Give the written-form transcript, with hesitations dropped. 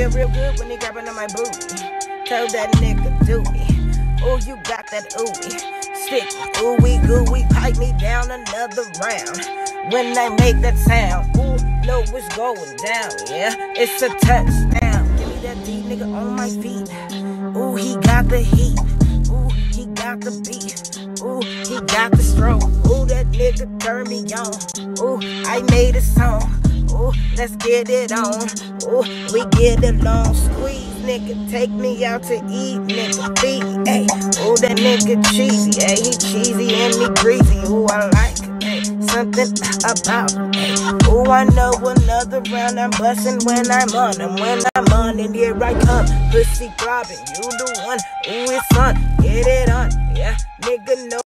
feel real good when he grabbing on my booty. Tell that nigga do it. Ooh, you got that ooey. Stick ooey gooey, pipe me down another round. When I make that sound, ooh, know it's going down, yeah, it's a touchdown. Give me that D nigga on my feet. Ooh, he got the heat. Ooh, he got the beat. Ooh, he got the stroke. Ooh, that nigga turn me on. Ooh, I made a song. Ooh, let's get it on. Ooh, we get along. Squeeze, nigga, take me out to eat, nigga, feed, ayy. Ooh, that nigga cheesy, ayy, he cheesy and me greasy. Ooh, I like it, ayy, something about it, ayy. Ooh, I know another round I'm bustin' when I'm on him. When I'm on it, here I come, pussy throbbing, you the one. Ooh, it's fun, get it on, yeah, nigga, no.